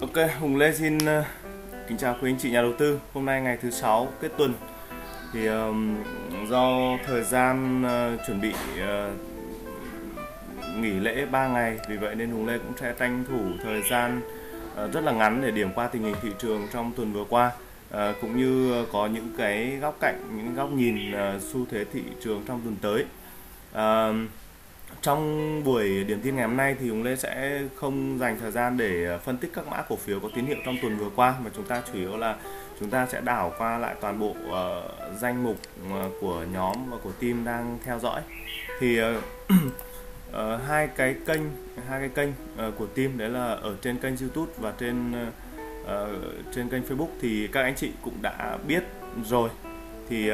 Ok, Hùng Lê xin kính chào quý anh chị nhà đầu tư. Hôm nay ngày thứ 6 kết tuần thì do thời gian chuẩn bị nghỉ lễ 3 ngày, vì vậy nên Hùng Lê cũng sẽ tranh thủ thời gian rất là ngắn để điểm qua tình hình thị trường trong tuần vừa qua, cũng như có những cái góc cạnh, những góc nhìn xu thế thị trường trong tuần tới. Trong buổi điểm tin ngày hôm nay thì Hùng Lê sẽ không dành thời gian để phân tích các mã cổ phiếu có tín hiệu trong tuần vừa qua, mà chúng ta chủ yếu là chúng ta sẽ đảo qua lại toàn bộ danh mục của nhóm và của team đang theo dõi. Thì hai cái kênh của team, đấy là ở trên kênh YouTube và trên kênh Facebook, thì các anh chị cũng đã biết rồi. Thì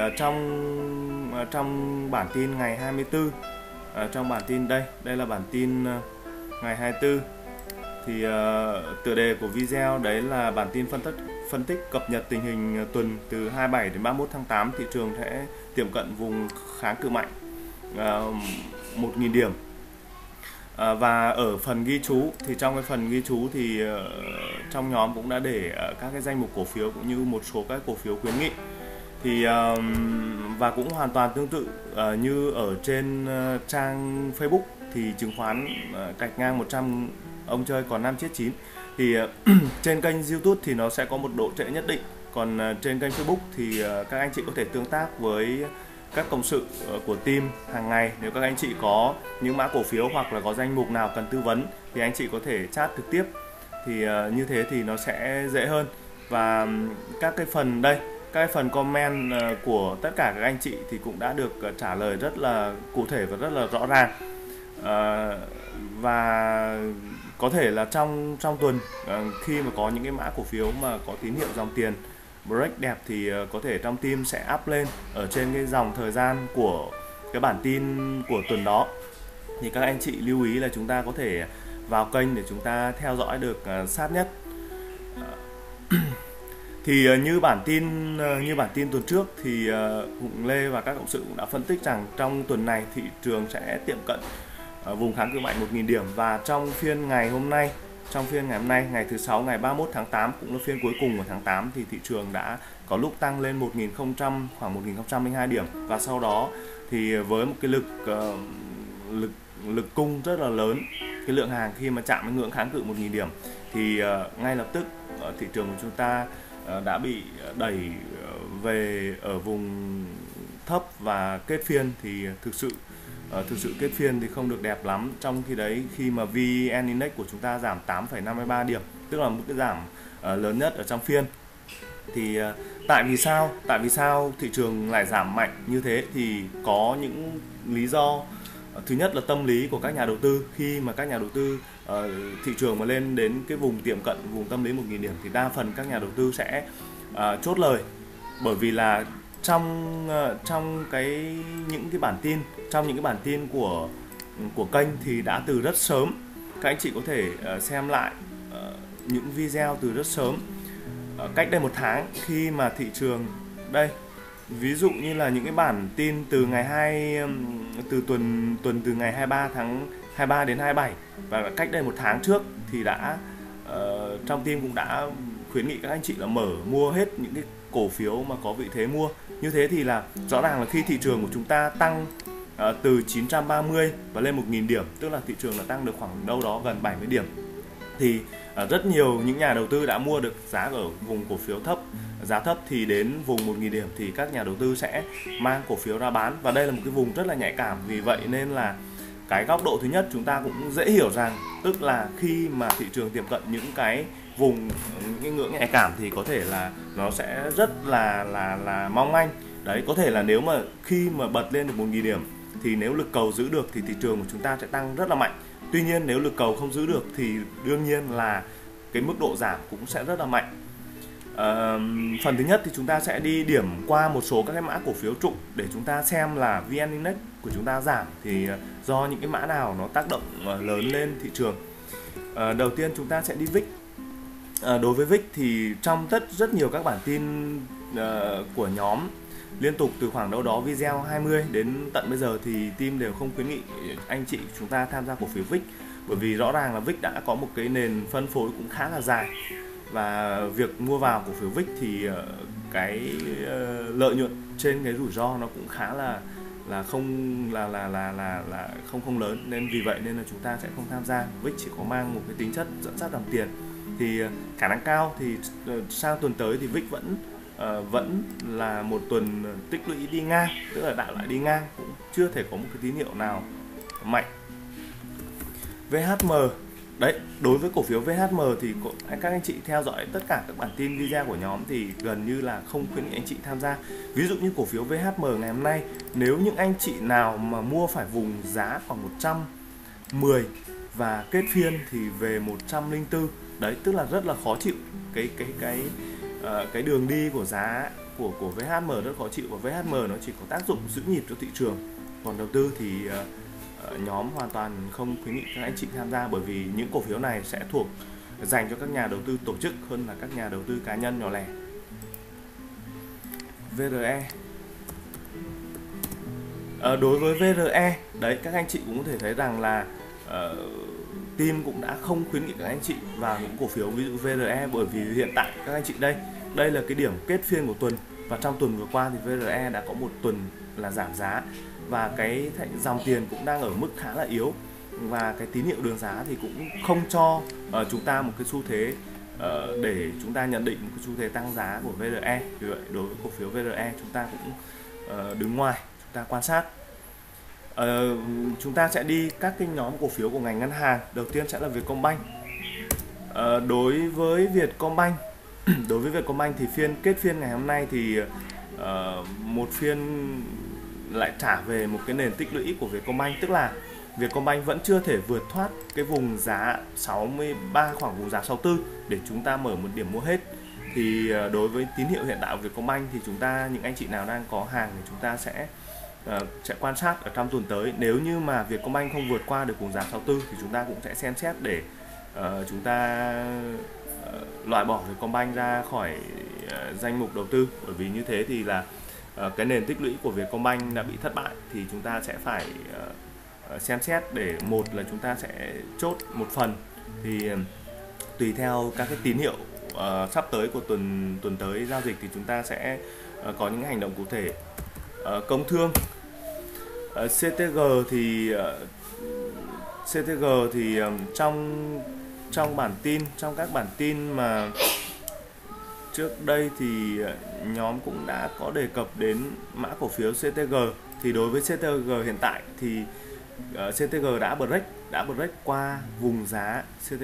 trong bản tin ngày 24, trong bản tin đây là bản tin ngày 24, thì tựa đề của video đấy là bản tin phân tích cập nhật tình hình tuần từ 27 đến 31 tháng 8. Thị trường sẽ tiệm cận vùng kháng cự mạnh 1.000 điểm. Và ở phần ghi chú thì trong cái phần ghi chú thì trong nhóm cũng đã để các cái danh mục cổ phiếu cũng như một số các cổ phiếu khuyến nghị. Thì và cũng hoàn toàn tương tự như ở trên trang Facebook, thì chứng khoán cạch ngang 100 ông chơi còn 5 chết 9. Thì trên kênh YouTube thì nó sẽ có một độ trễ nhất định, còn trên kênh Facebook thì các anh chị có thể tương tác với các cộng sự của team hàng ngày. Nếu các anh chị có những mã cổ phiếu hoặc là có danh mục nào cần tư vấn thì anh chị có thể chat trực tiếp, thì như thế thì nó sẽ dễ hơn. Và các cái phần đây, các phần comment của tất cả các anh chị thì cũng đã được trả lời rất là cụ thể và rất là rõ ràng. Và có thể là trong tuần khi mà có những cái mã cổ phiếu mà có tín hiệu dòng tiền break đẹp thì có thể trong team sẽ up lên ở trên cái dòng thời gian của cái bản tin của tuần đó. Thì các anh chị lưu ý là chúng ta có thể vào kênh để chúng ta theo dõi được sát nhất. Thì như bản tin tuần trước thì Hùng Lê và các cộng sự cũng đã phân tích rằng trong tuần này thị trường sẽ tiệm cận vùng kháng cự mạnh 1.000 điểm. Và trong phiên ngày hôm nay, ngày thứ 6, ngày 31 tháng 8, cũng là phiên cuối cùng của tháng 8, thì thị trường đã có lúc tăng lên khoảng 1.002 điểm. Và sau đó thì với một cái lực cung rất là lớn, cái lượng hàng khi mà chạm đến ngưỡng kháng cự 1.000 điểm thì ngay lập tức thị trường của chúng ta đã bị đẩy về ở vùng thấp, và kết phiên thì thực sự kết phiên thì không được đẹp lắm. Trong khi đấy, khi mà VN Index của chúng ta giảm 8,53 điểm, tức là một cái giảm lớn nhất ở trong phiên. Thì tại vì sao thị trường lại giảm mạnh như thế, thì có những lý do. Thứ nhất là tâm lý của các nhà đầu tư. Khi mà các nhà đầu tư thị trường mà lên đến cái vùng tiệm cận vùng tâm lý 1.000 điểm thì đa phần các nhà đầu tư sẽ chốt lời, bởi vì là trong những cái bản tin của kênh thì đã từ rất sớm. Các anh chị có thể xem lại những video từ rất sớm, cách đây 1 tháng, khi mà thị trường đây, ví dụ như là những cái bản tin từ tuần từ ngày 23 đến 27, và cách đây 1 tháng trước thì đã trong team cũng đã khuyến nghị các anh chị là mua hết những cái cổ phiếu mà có vị thế mua. Như thế thì là rõ ràng là khi thị trường của chúng ta tăng từ 930 và lên 1.000 điểm, tức là thị trường đã tăng được khoảng đâu đó gần 70 điểm, thì rất nhiều những nhà đầu tư đã mua được giá ở vùng cổ phiếu thấp, giá thấp, thì đến vùng 1.000 điểm thì các nhà đầu tư sẽ mang cổ phiếu ra bán. Và đây là một cái vùng rất là nhạy cảm. Vì vậy nên là cái góc độ thứ nhất chúng ta cũng dễ hiểu rằng, tức là khi mà thị trường tiệm cận những cái vùng, những cái ngưỡng nhạy cảm thì có thể là nó sẽ rất là mong manh. Đấy, có thể là nếu mà khi mà bật lên được 1.000 điểm thì nếu lực cầu giữ được thì thị trường của chúng ta sẽ tăng rất là mạnh. Tuy nhiên nếu lực cầu không giữ được thì đương nhiên là cái mức độ giảm cũng sẽ rất là mạnh. Phần thứ nhất thì chúng ta sẽ đi điểm qua một số các cái mã cổ phiếu trụ để chúng ta xem là VN Index của chúng ta giảm thì do những cái mã nào nó tác động lớn lên thị trường. Đầu tiên chúng ta sẽ đi VIX. Đối với VIX thì trong rất nhiều các bản tin của nhóm liên tục từ khoảng đâu đó video 20 đến tận bây giờ thì team đều không khuyến nghị anh chị chúng ta tham gia cổ phiếu VIX, bởi vì rõ ràng là VIX đã có một cái nền phân phối cũng khá là dài, và việc mua vào cổ phiếu VIX thì cái lợi nhuận trên cái rủi ro nó cũng khá là không lớn, nên vì vậy nên là chúng ta sẽ không tham gia. VIX chỉ có mang một cái tính chất dẫn dắt dòng tiền, thì khả năng cao thì sang tuần tới thì VIX vẫn là một tuần tích lũy đi ngang, tức là đạo lại đi ngang, cũng chưa thể có một cái tín hiệu nào mạnh. VHM đấy, đối với cổ phiếu VHM thì các anh chị theo dõi tất cả các bản tin video của nhóm thì gần như là không khuyến nghị anh chị tham gia. Ví dụ như cổ phiếu VHM ngày hôm nay, nếu những anh chị nào mà mua phải vùng giá khoảng 110 và kết phiên thì về 104, đấy tức là rất là khó chịu. Cái đường đi của giá của VHM rất khó chịu, và VHM nó chỉ có tác dụng giữ nhịp cho thị trường. Còn đầu tư thì nhóm hoàn toàn không khuyến nghị các anh chị tham gia, bởi vì những cổ phiếu này sẽ thuộc dành cho các nhà đầu tư tổ chức hơn là các nhà đầu tư cá nhân nhỏ lẻ. VRE, đối với VRE đấy, các anh chị cũng có thể thấy rằng là team cũng đã không khuyến nghị các anh chị vào những cổ phiếu ví dụ VRE, bởi vì hiện tại các anh chị đây là cái điểm kết phiên của tuần, và trong tuần vừa qua thì VRE đã có một tuần là giảm giá, và cái dòng tiền cũng đang ở mức khá là yếu, và cái tín hiệu đường giá thì cũng không cho chúng ta một cái xu thế để chúng ta nhận định một cái xu thế tăng giá của VRE. Vì vậy đối với cổ phiếu VRE chúng ta cũng đứng ngoài, chúng ta quan sát. Chúng ta sẽ đi các cái nhóm cổ phiếu của ngành ngân hàng. Đầu tiên sẽ là Vietcombank. Đối với Vietcombank thì kết phiên ngày hôm nay thì một phiên lại trả về một cái nền tích lũy của Vietcombank, tức là Vietcombank vẫn chưa thể vượt thoát cái vùng giá 63, khoảng vùng giá 64 để chúng ta mở một điểm mua hết. Thì đối với tín hiệu hiện tại của Vietcombank thì những anh chị nào đang có hàng thì chúng ta sẽ quan sát ở trong tuần tới. Nếu như mà Vietcombank không vượt qua được vùng giá 64 thì chúng ta cũng sẽ xem xét để chúng ta loại bỏ Vietcombank ra khỏi danh mục đầu tư, bởi vì như thế thì là cái nền tích lũy của Vietcombank đã bị thất bại, thì chúng ta sẽ phải xem xét để một là chúng ta sẽ chốt một phần, thì tùy theo các cái tín hiệu sắp tới của tuần tới giao dịch thì chúng ta sẽ có những hành động cụ thể. Công thương, CTG thì trong các bản tin mà trước đây thì nhóm cũng đã có đề cập đến mã cổ phiếu CTG. Thì đối với CTG hiện tại thì CTG đã break qua vùng giá,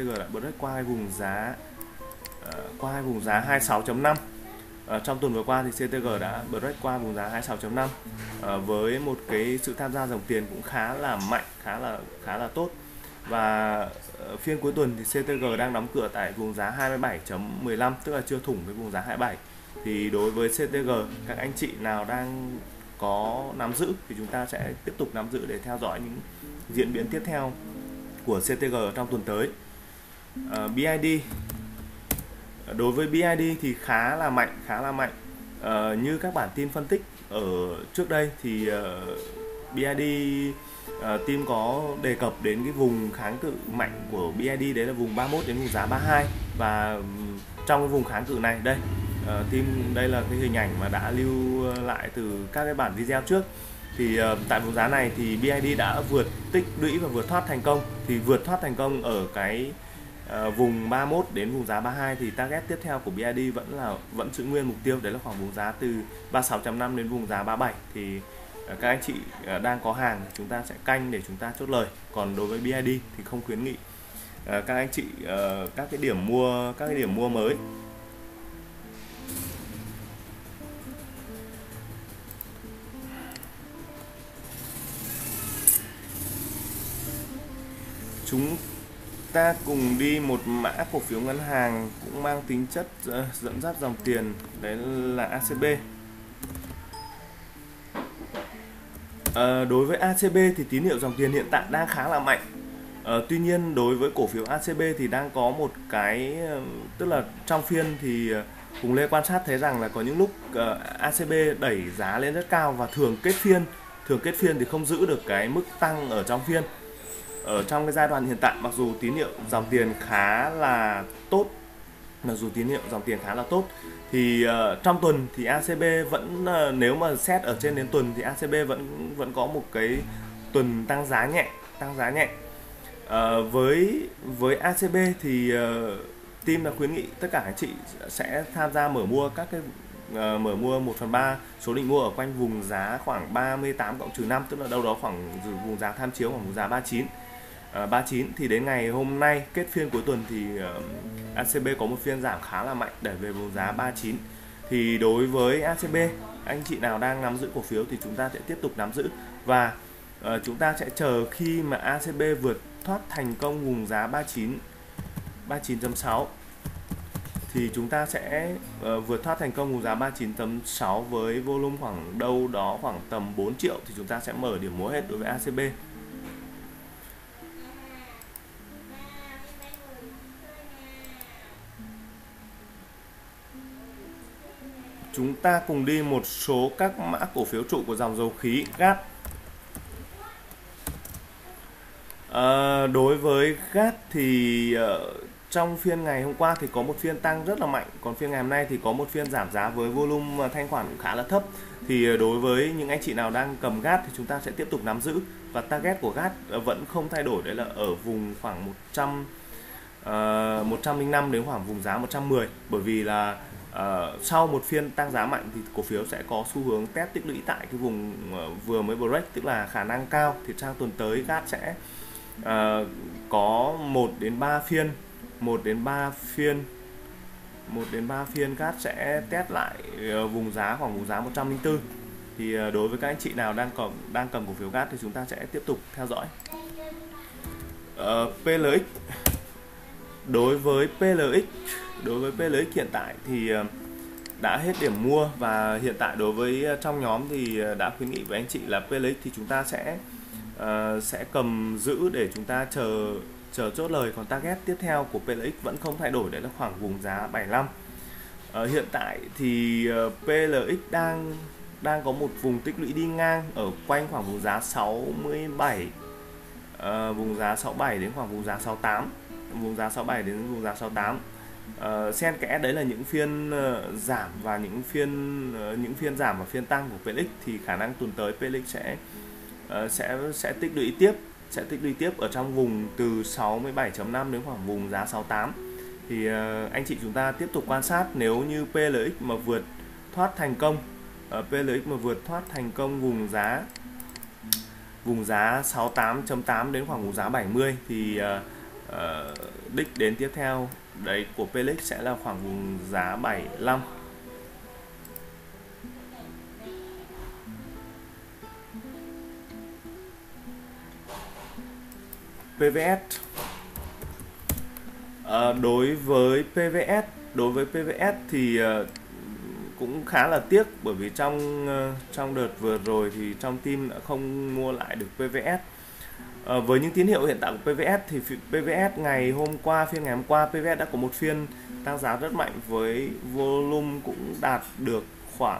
qua vùng giá 26.5. Trong tuần vừa qua thì CTG đã break qua vùng giá 26.5 với một cái sự tham gia dòng tiền cũng khá là mạnh, khá là tốt. Và phiên cuối tuần thì CTG đang đóng cửa tại vùng giá 27.15, tức là chưa thủng cái vùng giá 27. Thì đối với CTG, các anh chị nào đang có nắm giữ thì chúng ta sẽ tiếp tục nắm giữ để theo dõi những diễn biến tiếp theo của CTG trong tuần tới. BID, đối với BID thì khá là mạnh. Như các bản tin phân tích ở trước đây thì BID team có đề cập đến cái vùng kháng cự mạnh của BID, đấy là vùng 31 đến vùng giá 32, và trong cái vùng kháng cự này đây, đây là cái hình ảnh mà đã lưu lại từ các cái bản video trước. Thì tại vùng giá này thì BID đã vượt tích lũy và vượt thoát thành công. Thì vượt thoát thành công ở cái vùng 31 đến vùng giá 32 thì target tiếp theo của BID vẫn giữ nguyên mục tiêu, đấy là khoảng vùng giá từ 36.5 đến vùng giá 37. Thì các anh chị đang có hàng chúng ta sẽ canh để chúng ta chốt lời. Còn đối với BID thì không khuyến nghị các anh chị các cái điểm mua mới. Chúng ta cùng đi một mã cổ phiếu ngân hàng cũng mang tính chất dẫn dắt dòng tiền, đấy là ACB. Đối với ACB thì tín hiệu dòng tiền hiện tại đang khá là mạnh. Tuy nhiên đối với cổ phiếu ACB thì đang có một cái, tức là trong phiên thì cùng Lê quan sát thấy rằng là có những lúc ACB đẩy giá lên rất cao và thường kết phiên thì không giữ được cái mức tăng ở trong phiên. ở trong cái giai đoạn hiện tại, mặc dù tín hiệu dòng tiền khá là tốt, thì trong tuần thì ACB vẫn nếu mà xét ở trên đến tuần thì ACB vẫn có một cái tuần tăng giá nhẹ. Với ACB thì team là khuyến nghị tất cả anh chị sẽ tham gia mở mua các cái mở mua 1/3 số định mua ở quanh vùng giá khoảng 38+5, tức là đâu đó khoảng vùng giá tham chiếu khoảng vùng giá 39 thì đến ngày hôm nay kết phiên cuối tuần thì ACB có một phiên giảm khá là mạnh để về vùng giá 39. Thì đối với ACB, anh chị nào đang nắm giữ cổ phiếu thì chúng ta sẽ tiếp tục nắm giữ, và chúng ta sẽ chờ khi mà ACB vượt thoát thành công vùng giá 39.6 thì chúng ta sẽ vượt thoát thành công vùng giá 39.6 với volume khoảng đâu đó khoảng tầm 4 triệu thì chúng ta sẽ mở điểm mua hết đối với ACB. Chúng ta cùng đi một số các mã cổ phiếu trụ của dòng dầu khí GAT. Đối với GAT thì trong phiên ngày hôm qua thì có một phiên tăng rất là mạnh, còn phiên ngày hôm nay thì có một phiên giảm giá với volume thanh khoản cũng khá là thấp. Thì đối với những anh chị nào đang cầm GAT thì chúng ta sẽ tiếp tục nắm giữ, và target của GAT vẫn không thay đổi, đấy là ở vùng khoảng 105 đến khoảng vùng giá 110, bởi vì là sau một phiên tăng giá mạnh thì cổ phiếu sẽ có xu hướng test tích lũy tại cái vùng vừa mới break, tức là khả năng cao thì sang tuần tới GAT sẽ có 1 đến 3 phiên GAT sẽ test lại vùng giá khoảng vùng giá 104. Thì đối với các anh chị nào đang cầm cổ phiếu GAT thì chúng ta sẽ tiếp tục theo dõi. PLX. Đối với PLX hiện tại thì đã hết điểm mua, và hiện tại đối với trong nhóm thì đã khuyến nghị với anh chị là PLX thì chúng ta sẽ cầm giữ để chúng ta chờ chốt lời. Còn target tiếp theo của PLX vẫn không thay đổi, đấy là khoảng vùng giá 75. Hiện tại thì PLX đang có một vùng tích lũy đi ngang ở quanh khoảng vùng giá 67, vùng giá 67 đến khoảng vùng giá 68, xen kẽ đấy là những phiên giảm và những phiên giảm và phiên tăng của PLX, thì khả năng tuần tới PLX sẽ tích lũy tiếp ở trong vùng từ 67.5 đến khoảng vùng giá 68. Thì anh chị chúng ta tiếp tục quan sát, nếu như PLX mà vượt thoát thành công vùng giá 68.8 đến khoảng vùng giá 70 thì đích đến tiếp theo đấy của PLX sẽ là khoảng vùng giá 75. PVS. Đối với PVS thì cũng khá là tiếc, bởi vì trong đợt vừa rồi thì trong team đã không mua lại được PVS. Với những tín hiệu hiện tại của PVS thì PVS phiên ngày hôm qua PVS đã có một phiên tăng giá rất mạnh với volume cũng đạt được khoảng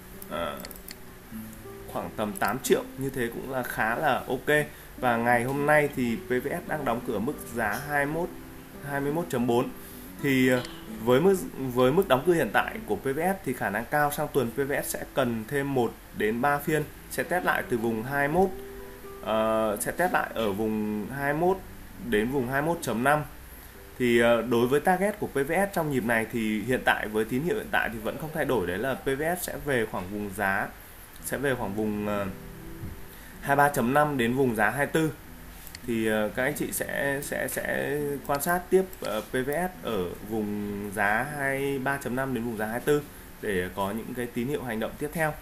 tầm 8 triệu, như thế cũng là khá là ok. Và ngày hôm nay thì PVS đang đóng cửa mức giá 21.4. Thì với mức đóng cửa hiện tại của PVS thì khả năng cao sang tuần PVS sẽ cần thêm 1 đến 3 phiên, sẽ test lại từ vùng 21, sẽ test lại ở vùng 21 đến vùng 21.5. Thì đối với target của PVS trong nhịp này thì hiện tại với tín hiệu hiện tại thì vẫn không thay đổi, đấy là PVS sẽ về khoảng vùng 23.5 đến vùng giá 24. Thì các anh chị sẽ quan sát tiếp PVS ở vùng giá 23.5 đến vùng giá 24 để có những cái tín hiệu hành động tiếp theo.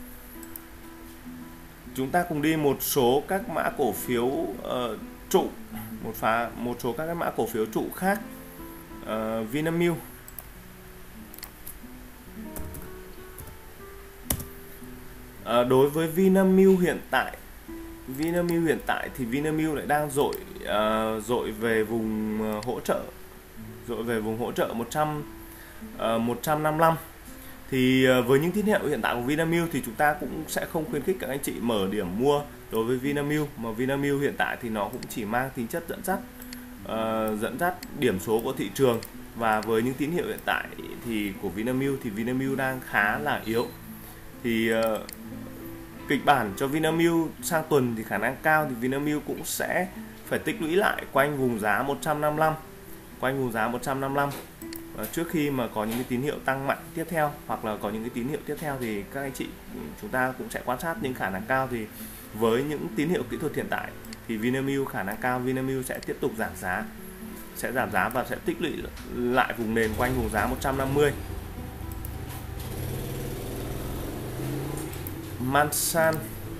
Chúng ta cùng đi một số các mã cổ phiếu trụ, một số các mã cổ phiếu trụ khác. Vinamilk. Đối với Vinamilk hiện tại thì Vinamilk lại đang dội về vùng hỗ trợ 155. Thì với những tín hiệu hiện tại của Vinamilk thì chúng ta cũng sẽ không khuyến khích các anh chị mở điểm mua đối với Vinamilk, mà Vinamilk hiện tại thì nó cũng chỉ mang tính chất dẫn dắt điểm số của thị trường. Và với những tín hiệu hiện tại thì của Vinamilk đang khá là yếu. Thì kịch bản cho Vinamilk sang tuần thì khả năng cao thì Vinamilk cũng sẽ phải tích lũy lại quanh vùng giá 155. Và trước khi mà có những cái tín hiệu tăng mạnh tiếp theo, hoặc là có những cái tín hiệu tiếp theo, thì các anh chị chúng ta cũng sẽ quan sát. Nhưng khả năng cao thì với những tín hiệu kỹ thuật hiện tại thì khả năng cao Vinamilk sẽ tiếp tục giảm giá và sẽ tích lũy lại vùng nền quanh vùng giá 150. Masan.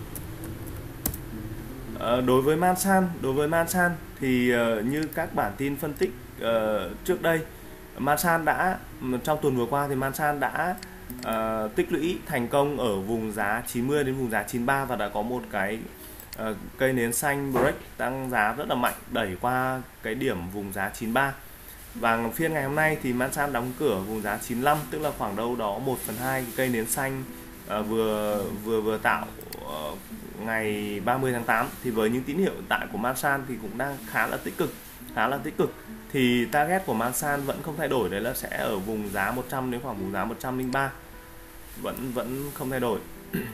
Đối với Masan thì như các bản tin phân tích trước đây, Masan đã trong tuần vừa qua thì Masan đã tích lũy thành công ở vùng giá 90 đến vùng giá 93 và đã có một cái cây nến xanh break tăng giá rất là mạnh, đẩy qua cái điểm vùng giá 93. Và phiên ngày hôm nay thì Masan đóng cửa vùng giá 95, tức là khoảng đâu đó 1/2 cái cây nến xanh vừa tạo ngày 30 tháng 8. Thì với những tín hiệu hiện tại của Masan thì cũng đang khá là tích cực. Thì target của Masan vẫn không thay đổi, đấy là sẽ ở vùng giá 100 đến khoảng vùng giá 103, vẫn không thay đổi.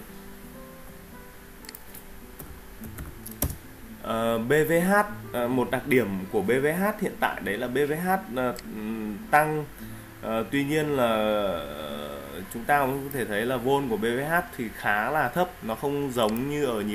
BVH, một đặc điểm của BVH hiện tại đấy là BVH tăng, tuy nhiên là chúng ta cũng có thể thấy là vol của BVH thì khá là thấp, nó không giống như ở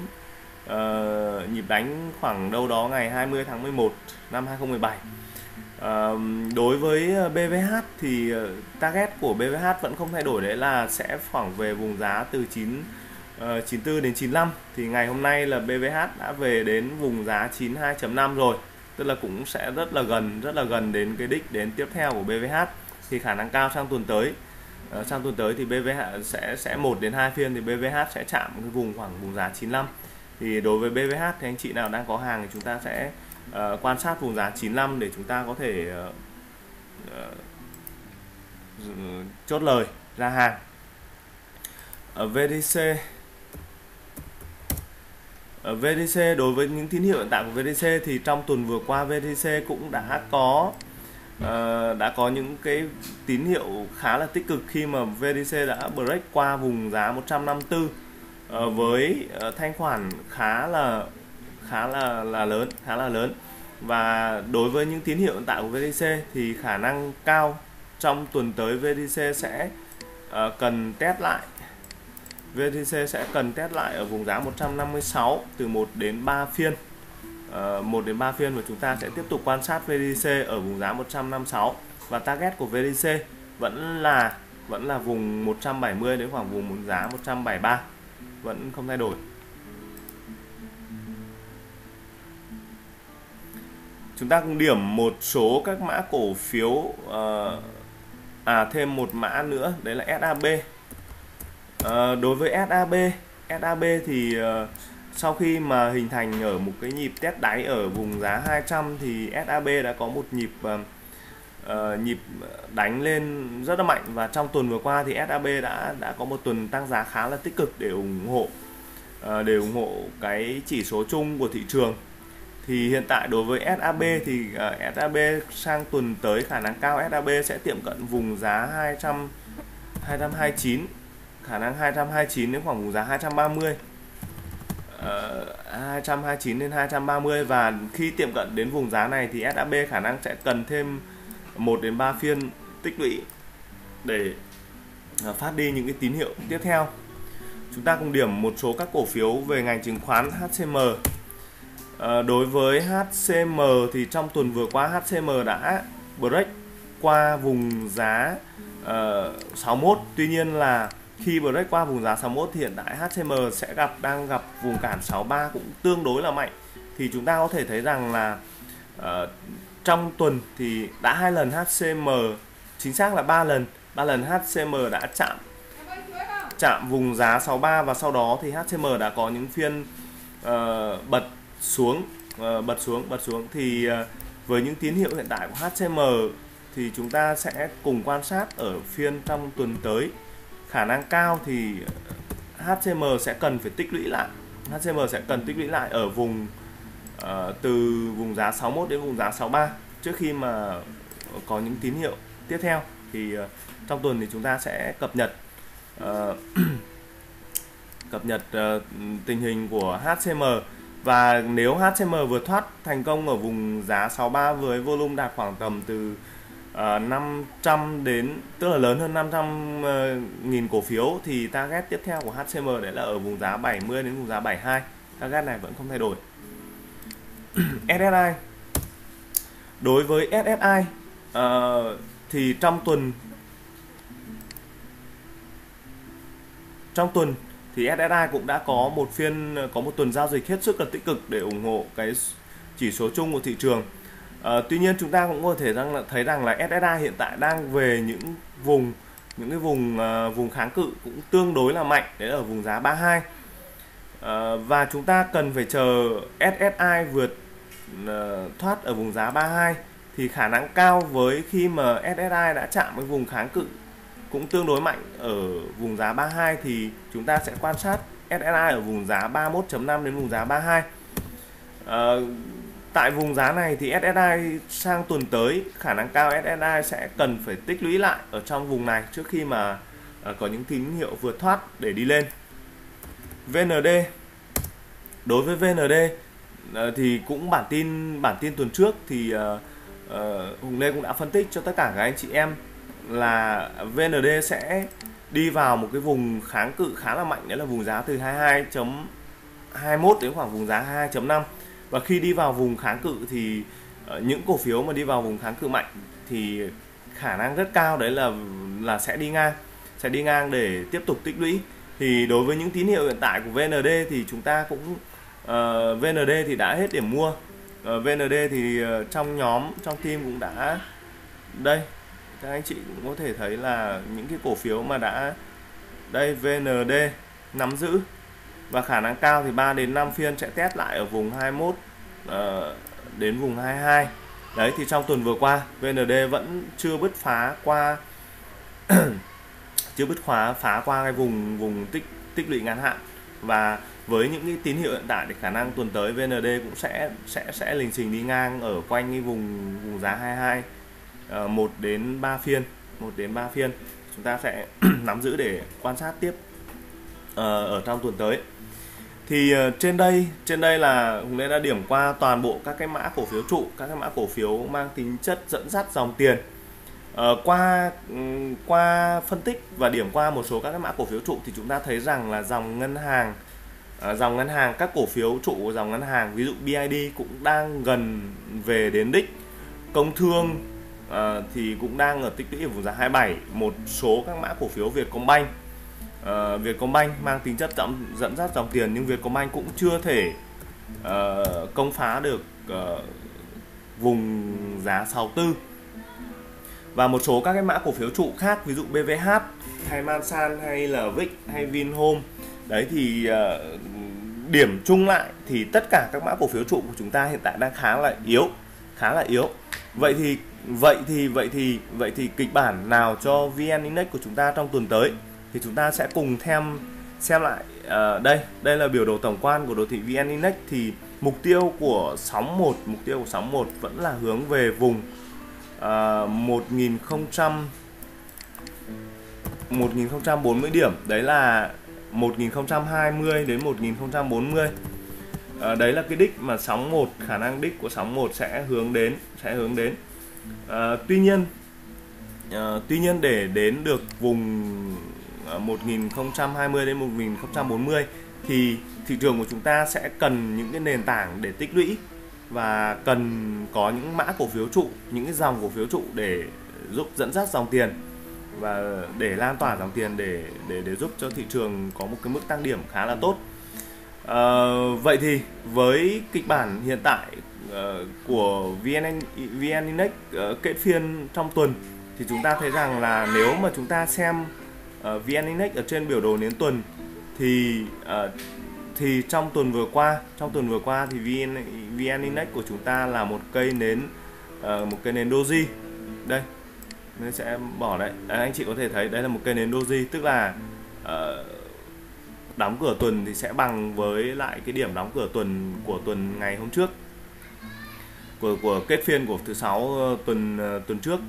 nhịp đánh khoảng đâu đó ngày 20 tháng 11 năm 2017. Đối với BVH thì target của BVH vẫn không thay đổi, đấy là sẽ khoảng về vùng giá từ 94 đến 95. Thì ngày hôm nay là BVH đã về đến vùng giá 92.5 rồi, tức là cũng sẽ rất là gần đến cái đích đến tiếp theo của BVH. Thì khả năng cao sang tuần tới thì BVH sẽ 1 đến 2 phiên thì BVH sẽ chạm cái khoảng vùng giá 95. Thì đối với BVH thì anh chị nào đang có hàng thì chúng ta sẽ quan sát vùng giá 95 để chúng ta có thể chốt lời ra hàng. Ở VDC, đối với những tín hiệu hiện tại của VDC thì trong tuần vừa qua VDC cũng đã có những cái tín hiệu khá là tích cực khi mà VDC đã break qua vùng giá 154 với thanh khoản khá là lớn. Và đối với những tín hiệu hiện tại của VDC thì khả năng cao trong tuần tới VDC sẽ cần test lại. VDC sẽ cần test lại ở vùng giá 156 từ 1 đến 3 phiên. 1 đến 3 phiên và chúng ta sẽ tiếp tục quan sát VDC ở vùng giá 156 và target của VDC vẫn là vùng 170 đến khoảng vùng giá 173, vẫn không thay đổi. Chúng ta cùng điểm một số các mã cổ phiếu, thêm một mã nữa đấy là SAB. Đối với SAB thì sau khi mà hình thành ở một cái nhịp test đáy ở vùng giá 200 thì SAB đã có một nhịp đánh lên rất là mạnh, và trong tuần vừa qua thì SAB đã có một tuần tăng giá khá là tích cực để ủng hộ cái chỉ số chung của thị trường. Thì hiện tại đối với SAB thì SAB sang tuần tới khả năng cao SAB sẽ tiệm cận vùng giá 229, khả năng 229 đến khoảng vùng giá 230. 229 đến 230, và khi tiệm cận đến vùng giá này thì SAB khả năng sẽ cần thêm 1 đến 3 phiên tích lũy để phát đi những cái tín hiệu tiếp theo. Chúng ta cùng điểm một số các cổ phiếu về ngành chứng khoán HCM. Đối với HCM thì trong tuần vừa qua HCM đã break qua vùng giá 61. Tuy nhiên là khi break qua vùng giá 61 thì hiện tại HCM đang gặp vùng cản 63 cũng tương đối là mạnh. Thì chúng ta có thể thấy rằng là trong tuần thì đã 2 lần HCM, chính xác là 3 lần HCM đã chạm vùng giá 63, và sau đó thì HCM đã có những phiên bật xuống. Thì với những tín hiệu hiện tại của HCM thì chúng ta sẽ cùng quan sát ở phiên trong tuần tới. Khả năng cao thì HCM sẽ cần phải tích lũy lại. HCM sẽ cần tích lũy lại ở vùng từ vùng giá 61 đến vùng giá 63 trước khi mà có những tín hiệu tiếp theo. Thì trong tuần thì chúng ta sẽ cập nhật tình hình của HCM. Và nếu HCM vượt thoát thành công ở vùng giá 63 với volume đạt khoảng tầm từ 500 đến, tức là lớn hơn 500.000 cổ phiếu, thì target tiếp theo của HCM đấy là ở vùng giá 70 đến vùng giá 72. Target này vẫn không thay đổi. SSI. Đối với SSI thì trong tuần thì SSI cũng đã có một tuần giao dịch hết sức là tích cực để ủng hộ cái chỉ số chung của thị trường. Tuy nhiên chúng ta cũng có thể thấy rằng là SSI hiện tại đang về những cái vùng kháng cự cũng tương đối là mạnh, đấy là ở vùng giá 32. Và chúng ta cần phải chờ SSI vượt thoát ở vùng giá 32 thì khả năng cao với khi mà SSI đã chạm với vùng kháng cự cũng tương đối mạnh ở vùng giá 32 thì chúng ta sẽ quan sát SSI ở vùng giá 31.5 đến vùng giá 32. Tại vùng giá này thì SSI sang tuần tới khả năng cao SSI sẽ cần phải tích lũy lại ở trong vùng này trước khi mà có những tín hiệu vượt thoát để đi lên. VND. Đối với VND thì cũng bản tin tuần trước thì Hùng Lê cũng đã phân tích cho tất cả các anh chị em là VND sẽ đi vào một cái vùng kháng cự khá là mạnh, đấy là vùng giá từ 22.21 đến khoảng vùng giá 22.5. Và khi đi vào vùng kháng cự thì những cổ phiếu mà đi vào vùng kháng cự mạnh thì khả năng rất cao đấy là sẽ đi ngang để tiếp tục tích lũy. Thì đối với những tín hiệu hiện tại của VND thì chúng ta cũng VND thì đã hết điểm mua. VND thì trong team cũng đã, đây các anh chị cũng có thể thấy là những cái cổ phiếu mà đã, đây VND nắm giữ, và khả năng cao thì 3 đến 5 phiên sẽ test lại ở vùng 21 đến vùng 22. Đấy thì trong tuần vừa qua VND vẫn chưa bứt phá qua phá qua cái vùng tích lũy ngắn hạn, và với những cái tín hiệu hiện tại thì khả năng tuần tới VND cũng sẽ lình xình đi ngang ở quanh cái vùng giá 22, 1 đến 3 phiên chúng ta sẽ nắm giữ để quan sát tiếp ở trong tuần tới. Thì trên đây là Hùng Lê đã điểm qua toàn bộ các cái mã cổ phiếu trụ, các cái mã cổ phiếu mang tính chất dẫn dắt dòng tiền. Qua phân tích và điểm qua một số các cái mã cổ phiếu trụ thì chúng ta thấy rằng là dòng ngân hàng, các cổ phiếu trụ của dòng ngân hàng ví dụ BID cũng đang gần về đến đích. Công Thương thì cũng đang ở tích lũy ở vùng giá 27. Một số các mã cổ phiếu Vietcombank mang tính chất dẫn dắt dòng tiền, nhưng Vietcombank cũng chưa thể công phá được vùng giá 64. Và một số các cái mã cổ phiếu trụ khác ví dụ BVH hay Mansan hay là Vic hay Vinhome, đấy thì điểm chung lại thì tất cả các mã cổ phiếu trụ của chúng ta hiện tại đang khá là yếu. Vậy thì kịch bản nào cho VN Index của chúng ta trong tuần tới thì chúng ta sẽ cùng xem lại. Đây là biểu đồ tổng quan của đồ thị VN Index. Thì mục tiêu của sóng 1 vẫn là hướng về vùng 1040 điểm, đấy là 1020 đến 1040. Đấy là cái đích mà sóng 1, khả năng đích của sóng 1 sẽ hướng đến. Tuy nhiên để đến được vùng 1020 đến 1040 thì thị trường của chúng ta sẽ cần những cái nền tảng để tích lũy, và cần có những mã cổ phiếu trụ, những cái dòng cổ phiếu trụ để giúp dẫn dắt dòng tiền và để lan tỏa dòng tiền để giúp cho thị trường có một cái mức tăng điểm khá là tốt. Vậy thì với kịch bản hiện tại của VN Index kết phiên trong tuần thì chúng ta thấy rằng là nếu mà chúng ta xem VN Index ở trên biểu đồ nến tuần thì trong tuần vừa qua thì VN Index của chúng ta là một cây nến doji. Đây, Nên sẽ bỏ đấy. Anh chị có thể thấy đây là một cây nến doji, tức là đóng cửa tuần thì sẽ bằng với lại cái điểm đóng cửa tuần của tuần ngày hôm trước, của kết phiên của thứ sáu tuần trước.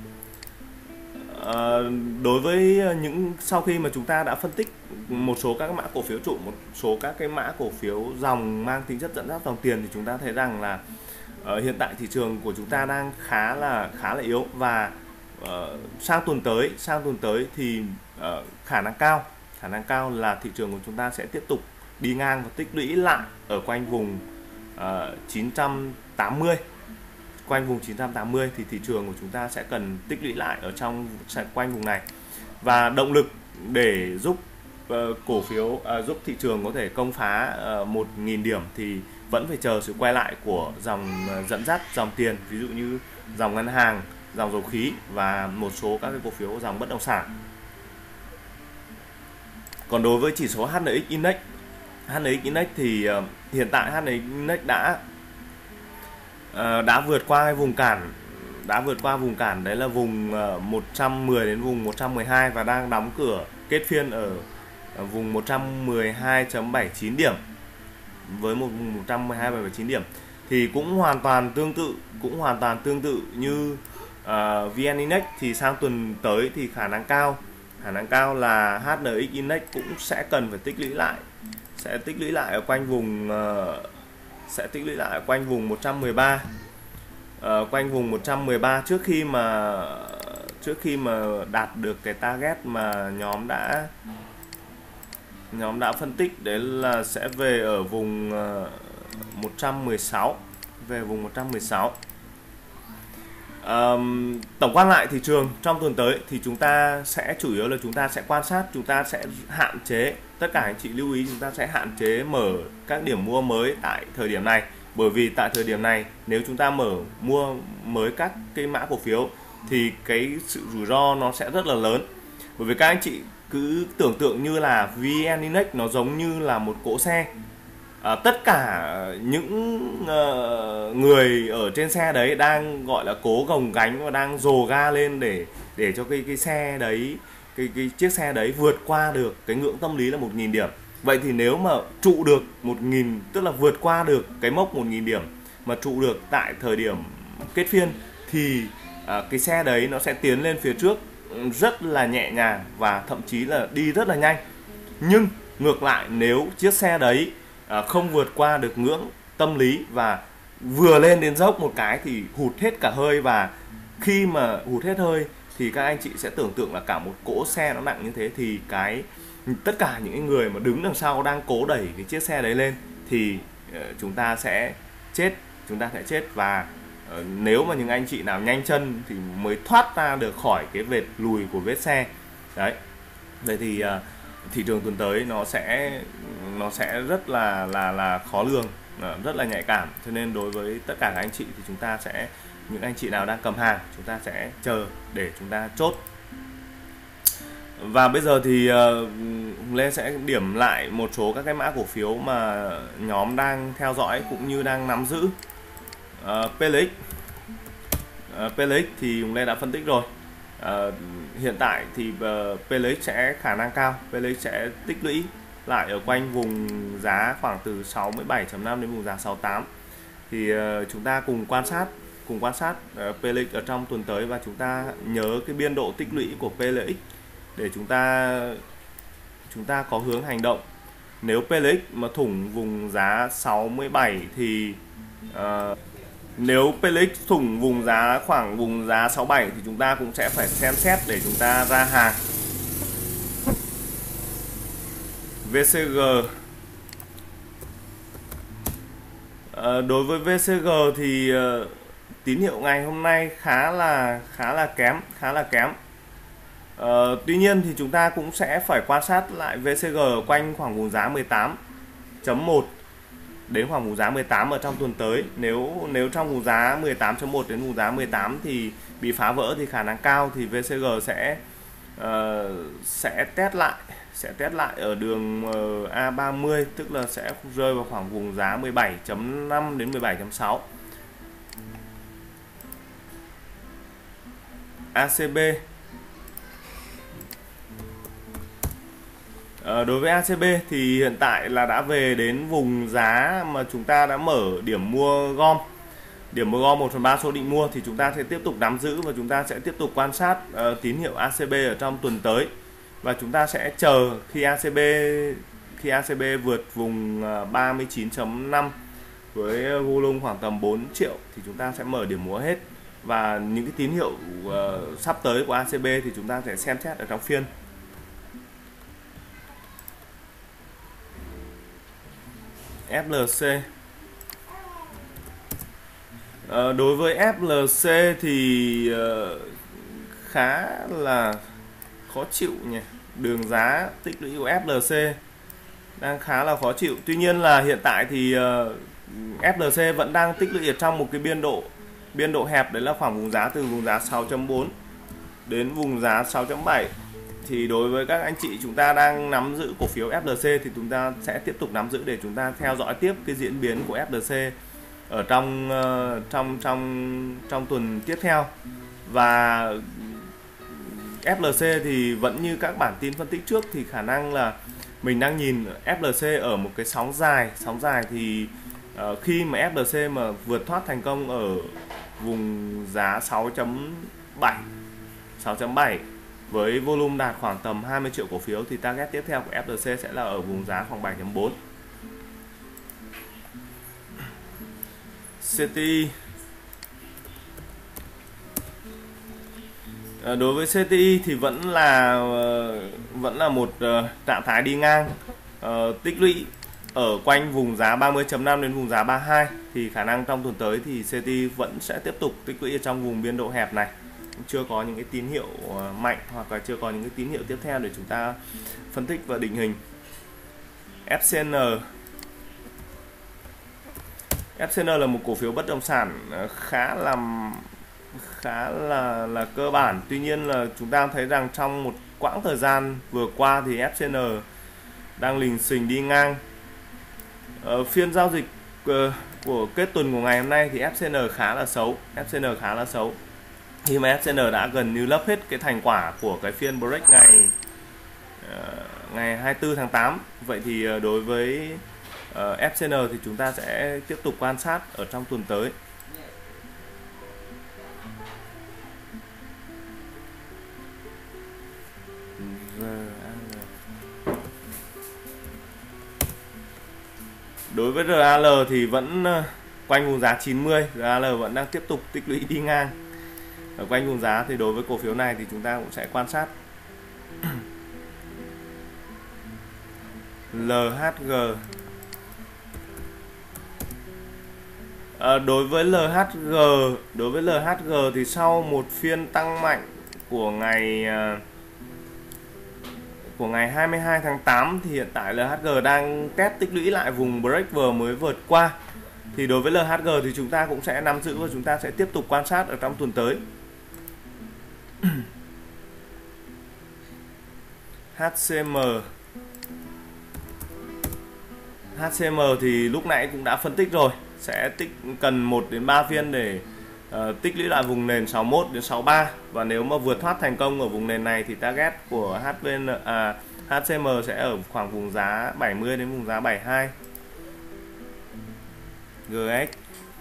Đối với sau khi mà chúng ta đã phân tích một số các mã cổ phiếu trụ, một số các cái mã cổ phiếu dòng mang tính chất dẫn dắt dòng tiền, thì chúng ta thấy rằng là hiện tại thị trường của chúng ta đang khá là yếu, và sang tuần tới thì khả năng cao là thị trường của chúng ta sẽ tiếp tục đi ngang và tích lũy lại ở quanh vùng 980. Quanh vùng 980 thì thị trường của chúng ta sẽ cần tích lũy lại ở quanh vùng này, và động lực để giúp cổ phiếu giúp thị trường có thể công phá 1.000 điểm thì vẫn phải chờ sự quay lại của dòng dẫn dắt dòng tiền, ví dụ như dòng ngân hàng, dòng dầu khí và một số các cái cổ phiếu dòng bất động sản. Còn đối với chỉ số HNX Index thì hiện tại HNX Index đã vượt qua cái vùng cản, đấy là vùng 110 đến vùng 112, và đang đóng cửa kết phiên ở vùng 112.79 điểm, với một vùng 112,79 điểm thì cũng hoàn toàn tương tự như VN Index. Thì sang tuần tới thì khả năng cao là HNX Index cũng sẽ cần phải tích lũy lại ở quanh vùng 113, quanh vùng 113 trước khi mà đạt được cái target mà nhóm đã phân tích, đấy là sẽ về ở vùng 116, Tổng quan lại thị trường trong tuần tới thì chúng ta sẽ chủ yếu là chúng ta sẽ quan sát, chúng ta sẽ hạn chế, tất cả anh chị lưu ý, chúng ta sẽ hạn chế mở các điểm mua mới tại thời điểm này, bởi vì tại thời điểm này nếu chúng ta mua mới các cái mã cổ phiếu thì cái sự rủi ro nó sẽ rất là lớn. Bởi vì các anh chị cứ tưởng tượng như là VN Index nó giống như là một cỗ xe. Tất cả những người ở trên xe đấy đang gọi là cố gồng gánh và đang dồ ga lên để cho cái xe đấy, cái chiếc xe đấy vượt qua được cái ngưỡng tâm lý là 1.000 điểm. Vậy thì nếu mà trụ được 1.000, tức là vượt qua được cái mốc 1.000 điểm mà trụ được tại thời điểm kết phiên, thì cái xe đấy nó sẽ tiến lên phía trước rất là nhẹ nhàng và thậm chí là đi rất là nhanh. Nhưng ngược lại, nếu chiếc xe đấy không vượt qua được ngưỡng tâm lý và vừa lên đến dốc một cái thì hụt hết cả hơi, và khi mà hụt hết hơi thì các anh chị sẽ tưởng tượng là cả một cỗ xe nó nặng như thế, thì tất cả những người mà đứng đằng sau đang cố đẩy cái chiếc xe đấy lên thì chúng ta sẽ chết. Và nếu mà những anh chị nào nhanh chân thì mới thoát ra được khỏi cái vệt lùi của vết xe đấy. Vậy thì thị trường tuần tới nó sẽ rất là khó lường, rất là nhạy cảm, cho nên đối với tất cả các anh chị thì những anh chị nào đang cầm hàng, chúng ta sẽ chờ để chúng ta chốt. Và bây giờ thì Lê sẽ điểm lại một số các cái mã cổ phiếu mà nhóm đang theo dõi cũng như đang nắm giữ. PLX thì Lê đã phân tích rồi. Hiện tại thì PLX sẽ khả năng cao PLX sẽ tích lũy lại ở quanh vùng giá khoảng từ 67.5 đến vùng giá 68. Thì chúng ta cùng quan sát PLX ở trong tuần tới, và chúng ta nhớ cái biên độ tích lũy của PLX để chúng ta có hướng hành động. Nếu PLX mà thủng vùng giá 67 thì nếu PLX thủng khoảng vùng giá 67 thì chúng ta cũng sẽ phải xem xét để chúng ta ra hàng. VCG, đối với VCG thì tín hiệu ngày hôm nay khá là kém. Tuy nhiên thì chúng ta cũng sẽ phải quan sát lại VCG quanh khoảng vùng giá 18.1 đến khoảng vùng giá 18 ở trong tuần tới. Nếu trong vùng giá 18.1 đến vùng giá 18 thì bị phá vỡ thì khả năng cao thì VCG sẽ test lại ở đường A30, tức là sẽ rơi vào khoảng vùng giá 17.5 đến 17.6. Đối với ACB thì hiện tại là đã về đến vùng giá mà chúng ta đã mở điểm mua gom. Điểm mua gom 1/3 số định mua thì chúng ta sẽ tiếp tục nắm giữ và chúng ta sẽ tiếp tục quan sát tín hiệu ACB ở trong tuần tới. Và chúng ta sẽ chờ khi ACB vượt vùng 39.5 với volume khoảng tầm 4 triệu thì chúng ta sẽ mở điểm mua hết. Và những cái tín hiệu sắp tới của ACB thì chúng ta sẽ xem xét ở trong phiên. FLC. Đối với FLC thì khá là khó chịu nhỉ. Đường giá tích lũy của FLC đang khá là khó chịu. Tuy nhiên là hiện tại thì FLC vẫn đang tích lũy ở trong một cái biên độ hẹp, đấy là khoảng vùng giá từ vùng giá 6.4 đến vùng giá 6.7. Thì đối với các anh chị chúng ta đang nắm giữ cổ phiếu FLC thì chúng ta sẽ tiếp tục nắm giữ để chúng ta theo dõi tiếp cái diễn biến của FLC ở trong tuần tiếp theo. Và FLC thì vẫn như các bản tin phân tích trước thì khả năng là mình đang nhìn FLC ở một cái sóng dài thì khi mà FLC mà vượt thoát thành công ở vùng giá 6.7 với volume đạt khoảng tầm 20 triệu cổ phiếu thì target tiếp theo của FLC sẽ là ở vùng giá khoảng 7.4. CTI. Đối với CTI thì vẫn là một trạng thái đi ngang, tích lũy ở quanh vùng giá 30.5 đến vùng giá 32 thì khả năng trong tuần tới thì CTI vẫn sẽ tiếp tục tích lũy ở trong vùng biên độ hẹp này. Chưa có những cái tín hiệu mạnh hoặc là chưa có những cái tín hiệu tiếp theo để chúng ta phân tích và định hình. FCN. FCN là một cổ phiếu bất động sản khá là cơ bản. Tuy nhiên là chúng ta thấy rằng trong một quãng thời gian vừa qua thì FCN đang lình xình đi ngang. Phiên giao dịch của kết tuần của ngày hôm nay thì FCN khá là xấu. Khi mà FCN đã gần như lấp hết cái thành quả của cái phiên break ngày 24 tháng 8. Vậy thì đối với FCN thì chúng ta sẽ tiếp tục quan sát ở trong tuần tới. Đối với RAL thì vẫn quanh vùng giá 90, RAL vẫn đang tiếp tục tích lũy đi ngang ở quanh vùng giá. Thì đối với cổ phiếu này thì chúng ta cũng sẽ quan sát. LHG. Đối với LHG thì sau một phiên tăng mạnh của ngày 22 tháng 8 thì hiện tại LHG đang test tích lũy lại vùng break vừa mới vượt qua. Thì đối với LHG thì chúng ta cũng sẽ nắm giữ và chúng ta sẽ tiếp tục quan sát ở trong tuần tới. HCM thì lúc nãy cũng đã phân tích rồi, sẽ cần 1 đến 3 phiên để tích lũy lại vùng nền 61 đến 63 và nếu mà vượt thoát thành công ở vùng nền này thì target của HCM sẽ ở khoảng vùng giá 70 đến vùng giá 72. GX.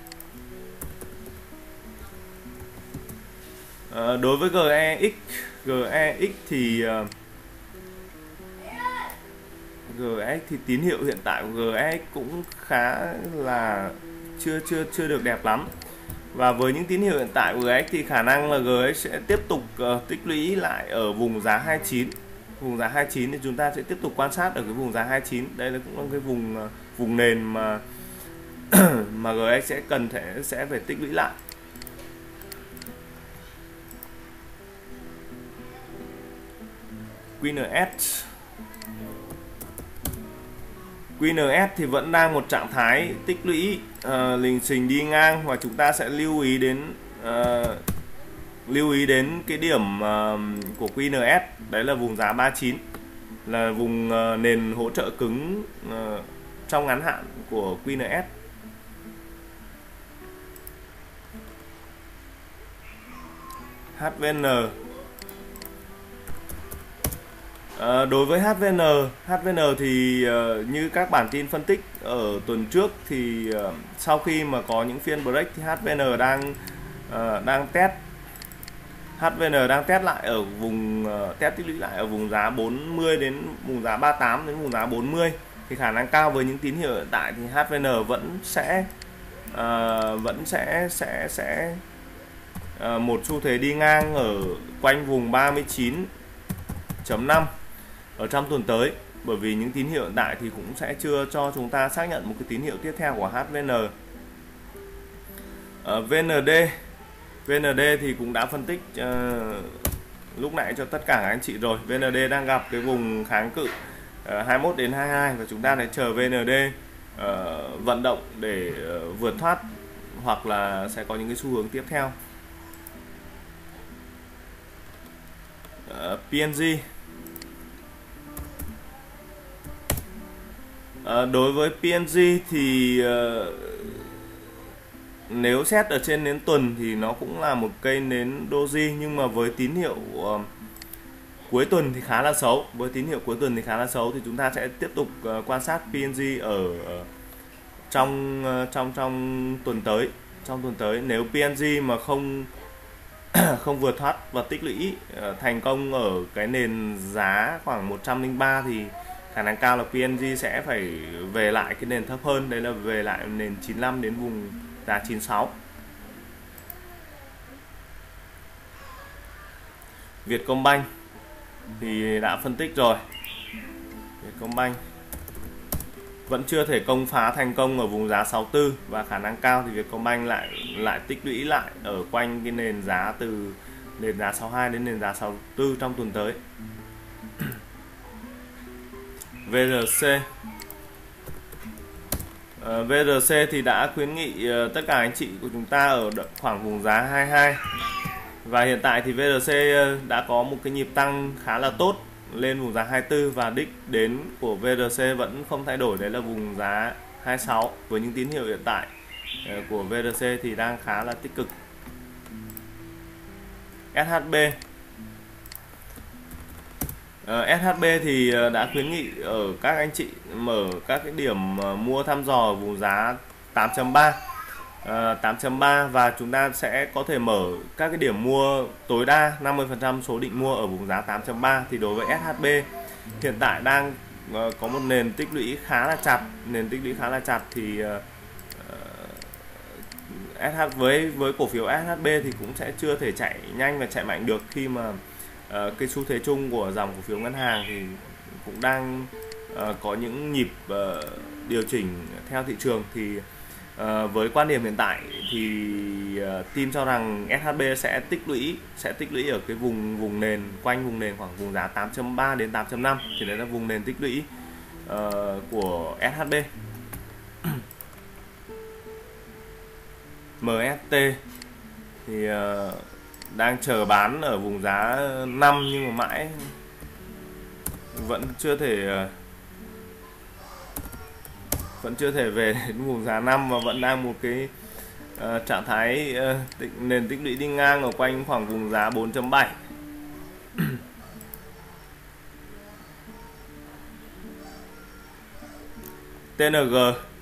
Đối với GEX thì tín hiệu hiện tại của GEX cũng khá là chưa được đẹp lắm. Và với những tín hiệu hiện tại của GX thì khả năng là GX sẽ tiếp tục tích lũy lại ở vùng giá 29. Vùng giá 29 thì chúng ta sẽ tiếp tục quan sát ở cái vùng giá 29. Đây là cũng là cái vùng nền mà mà GX sẽ phải tích lũy lại. QNS thì vẫn đang một trạng thái tích lũy lình xình đi ngang và chúng ta sẽ lưu ý đến cái điểm của QNS, đấy là vùng giá 39, là vùng nền hỗ trợ cứng trong ngắn hạn của QNS. HVN. Đối với HVN thì như các bản tin phân tích ở tuần trước thì sau khi mà có những phiên break thì đang test HVN đang test lại ở vùng test tích lũy lại ở vùng giá 40 đến vùng giá 38 đến vùng giá 40, thì khả năng cao với những tín hiệu hiện tại thì HVN vẫn sẽ một xu thế đi ngang ở quanh vùng 39.5 ở trong tuần tới, bởi vì những tín hiệu hiện tại thì cũng sẽ chưa cho chúng ta xác nhận một cái tín hiệu tiếp theo của HVN. VND thì cũng đã phân tích lúc nãy cho tất cả các anh chị rồi. VND đang gặp cái vùng kháng cự 21 đến 22 và chúng ta sẽ chờ VND vận động để vượt thoát hoặc là sẽ có những cái xu hướng tiếp theo. PNG, đối với PNG thì nếu xét ở trên nến tuần thì nó cũng là một cây nến doji, nhưng mà với tín hiệu cuối tuần thì khá là xấu. Với tín hiệu cuối tuần thì khá là xấu thì chúng ta sẽ tiếp tục quan sát PNG ở trong tuần tới. Trong tuần tới nếu PNG mà không vượt thoát và tích lũy thành công ở cái nền giá khoảng 103 thì khả năng cao là PNG sẽ phải về lại cái nền thấp hơn, đấy là về lại nền 95 đến vùng giá 96. Vietcombank thì đã phân tích rồi. Vietcombank vẫn chưa thể công phá thành công ở vùng giá 64 và khả năng cao thì Vietcombank lại tích lũy lại ở quanh cái nền giá từ nền giá 62 đến nền giá 64 trong tuần tới. VRC thì đã khuyến nghị tất cả anh chị của chúng ta ở khoảng vùng giá 22, và hiện tại thì VRC đã có một cái nhịp tăng khá là tốt lên vùng giá 24 và đích đến của VRC vẫn không thay đổi, đấy là vùng giá 26. Với những tín hiệu hiện tại của VRC thì đang khá là tích cực. SHB SHB thì đã khuyến nghị ở các anh chị mở các cái điểm mua thăm dò ở vùng giá 8.3 và chúng ta sẽ có thể mở các cái điểm mua tối đa 50% số định mua ở vùng giá 8.3. Thì đối với SHB hiện tại đang có một nền tích lũy khá là chặt, thì với cổ phiếu SHB thì cũng sẽ chưa thể chạy nhanh và chạy mạnh được, khi mà cái xu thế chung của dòng cổ phiếu ngân hàng thì cũng đang có những nhịp điều chỉnh theo thị trường. Thì với quan điểm hiện tại thì team cho rằng SHB sẽ tích lũy ở cái vùng nền, quanh vùng nền khoảng vùng giá 8.3 đến 8.5, thì đấy là vùng nền tích lũy của SHB. MST thì đang chờ bán ở vùng giá 5 nhưng mà mãi vẫn chưa thể về đến vùng giá 5 và vẫn đang một cái trạng thái nền tích lũy đi ngang ở quanh khoảng vùng giá 4.7. TNG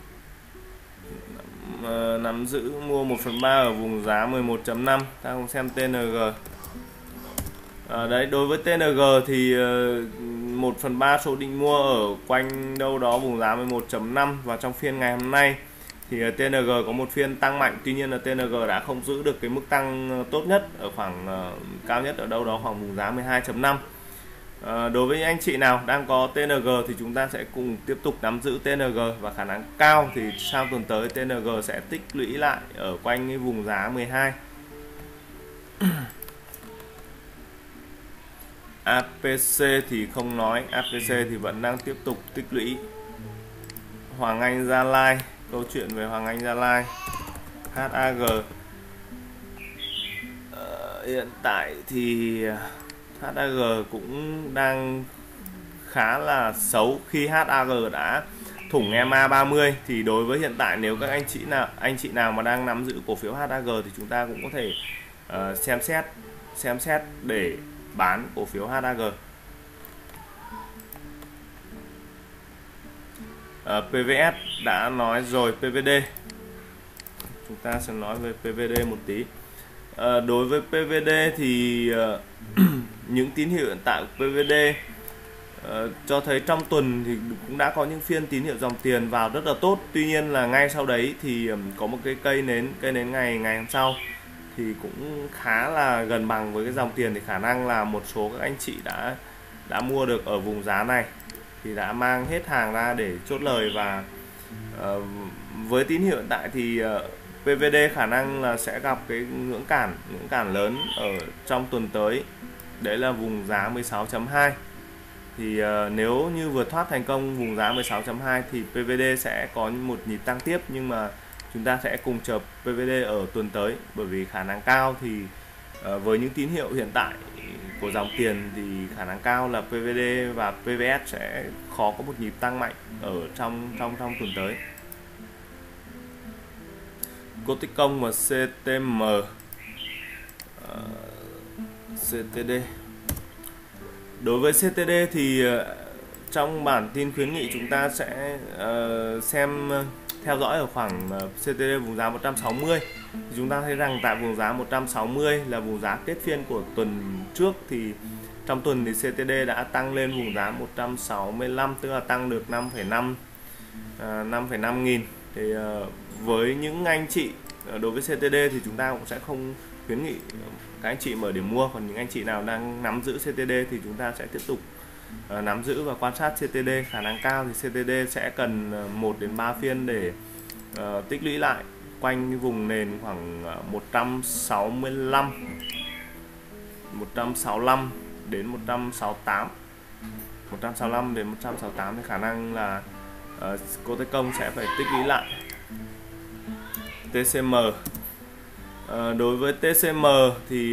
nắm giữ mua 1/3 ở vùng giá 11.5. Ta cùng xem TNG. Đấy, đối với TNG thì 1/3 số định mua ở quanh đâu đó vùng giá 11.5, và trong phiên ngày hôm nay thì TNG có một phiên tăng mạnh. Tuy nhiên là TNG đã không giữ được cái mức tăng tốt nhất ở khoảng cao nhất ở đâu đó khoảng vùng giá 12.5. Đối với anh chị nào đang có TNG thì chúng ta sẽ cùng tiếp tục nắm giữ TNG, và khả năng cao thì sau tuần tới TNG sẽ tích lũy lại ở quanh cái vùng giá 12. APC thì không nói, APC thì vẫn đang tiếp tục tích lũy. Hoàng Anh Gia Lai, câu chuyện về Hoàng Anh Gia Lai. HAG hiện tại thì HAG cũng đang khá là xấu khi HAG đã thủng EMA 30. Thì đối với hiện tại nếu các anh chị nào mà đang nắm giữ cổ phiếu HAG thì chúng ta cũng có thể xem xét để bán cổ phiếu HAG. PVS đã nói rồi. PVD, chúng ta sẽ nói về PVD một tí. Đối với PVD thì những tín hiệu hiện tại của PVD cho thấy trong tuần thì cũng đã có những phiên tín hiệu dòng tiền vào rất là tốt. Tuy nhiên là ngay sau đấy thì có một cái cây nến ngày hôm sau thì cũng khá là gần bằng với cái dòng tiền, thì khả năng là một số các anh chị đã mua được ở vùng giá này thì đã mang hết hàng ra để chốt lời. Và với tín hiệu hiện tại thì PVD khả năng là sẽ gặp cái ngưỡng cản lớn ở trong tuần tới, đấy là vùng giá 16.2. thì nếu như vượt thoát thành công vùng giá 16.2 thì PVD sẽ có một nhịp tăng tiếp, nhưng mà chúng ta sẽ cùng chờ PVD ở tuần tới, bởi vì khả năng cao thì với những tín hiệu hiện tại của dòng tiền thì khả năng cao là PVD và PVS sẽ khó có một nhịp tăng mạnh ở trong tuần tới. Coticom và CTM, CTD. Đối với CTD thì trong bản tin khuyến nghị chúng ta sẽ theo dõi ở khoảng CTD vùng giá 160. Thì chúng ta thấy rằng tại vùng giá 160 là vùng giá kết phiên của tuần trước, thì trong tuần thì CTD đã tăng lên vùng giá 165, tức là tăng được 5,5 nghìn. Thì với những anh chị đối với CTD thì chúng ta cũng sẽ không khuyến nghị các anh chị mở điểm mua, còn những anh chị nào đang nắm giữ CTD thì chúng ta sẽ tiếp tục nắm giữ và quan sát CTD. Khả năng cao thì CTD sẽ cần 1 đến 3 phiên để tích lũy lại quanh cái vùng nền khoảng 165 đến 168. 165 đến 168 thì khả năng là Coticom sẽ phải tích lũy lại. TCM, đối với TCM thì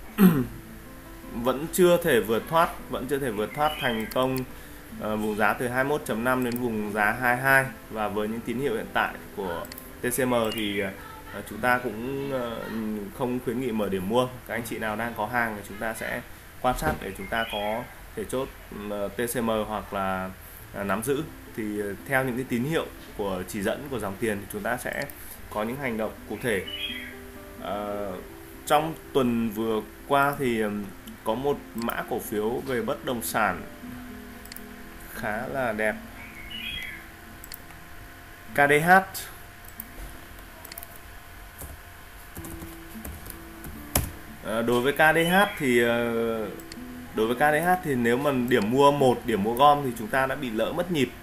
vẫn chưa thể vượt thoát thành công vùng giá từ 21.5 đến vùng giá 22. Và với những tín hiệu hiện tại của TCM thì chúng ta cũng không khuyến nghị mở điểm mua. Các anh chị nào đang có hàng thì chúng ta sẽ quan sát để chúng ta có thể chốt TCM hoặc là nắm giữ. Thì theo những cái tín hiệu của chỉ dẫn của dòng tiền thì chúng ta sẽ có những hành động cụ thể. Trong tuần vừa qua thì có một mã cổ phiếu về bất động sản khá là đẹp, KDH. Đối với KDH thì nếu mà điểm mua 1, điểm mua gom thì chúng ta đã bị lỡ mất nhịp.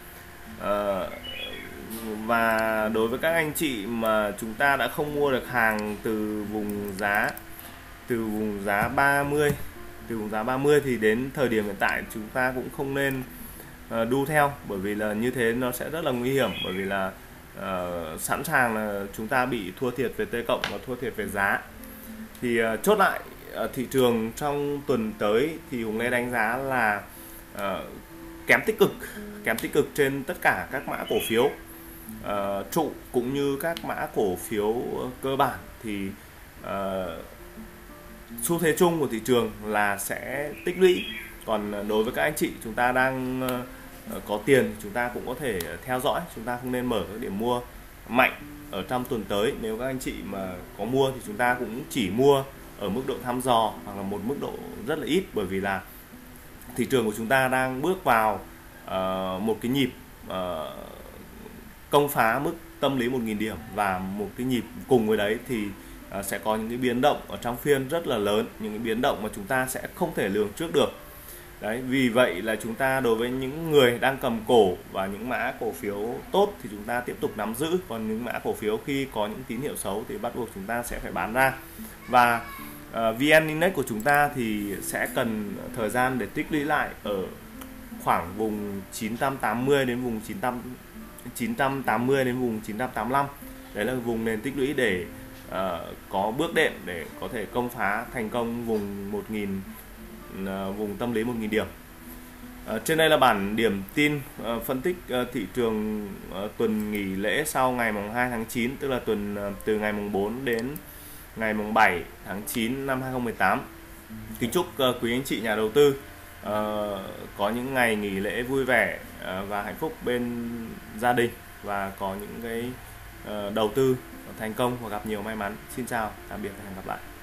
Và đối với các anh chị mà chúng ta đã không mua được hàng từ vùng giá 30 thì đến thời điểm hiện tại chúng ta cũng không nên đu theo, bởi vì là như thế nó sẽ rất là nguy hiểm, bởi vì là sẵn sàng là chúng ta bị thua thiệt về T cộng và thua thiệt về giá. Thì chốt lại thị trường trong tuần tới thì Hùng Lê đánh giá là kém tích cực trên tất cả các mã cổ phiếu trụ cũng như các mã cổ phiếu cơ bản. Thì xu thế chung của thị trường là sẽ tích lũy. Còn đối với các anh chị chúng ta đang có tiền, chúng ta cũng có thể theo dõi, chúng ta không nên mở các điểm mua mạnh ở trong tuần tới. Nếu các anh chị mà có mua thì chúng ta cũng chỉ mua ở mức độ thăm dò hoặc là một mức độ rất là ít, bởi vì là thị trường của chúng ta đang bước vào một cái nhịp công phá mức tâm lý 1.000 điểm, và một cái nhịp cùng với đấy thì sẽ có những cái biến động ở trong phiên rất là lớn, những cái biến động mà chúng ta sẽ không thể lường trước được. Đấy, vì vậy là chúng ta đối với những người đang cầm cổ và những mã cổ phiếu tốt thì chúng ta tiếp tục nắm giữ, còn những mã cổ phiếu khi có những tín hiệu xấu thì bắt buộc chúng ta sẽ phải bán ra. Và VN Index của chúng ta thì sẽ cần thời gian để tích lũy lại ở khoảng vùng 980 đến vùng 980 đến vùng 985. Đấy là vùng nền tích lũy để có bước đệm để có thể công phá thành công vùng 1.000, vùng tâm lý 1.000 điểm. Trên đây là bản điểm tin phân tích thị trường tuần nghỉ lễ sau ngày mùng 2 tháng 9, tức là tuần từ ngày mùng 4 đến ngày mùng 7 tháng 9 năm 2018. Kính chúc quý anh chị nhà đầu tư có những ngày nghỉ lễ vui vẻ và hạnh phúc bên gia đình, và có những cái đầu tư thành công và gặp nhiều may mắn. Xin chào, tạm biệt và hẹn gặp lại.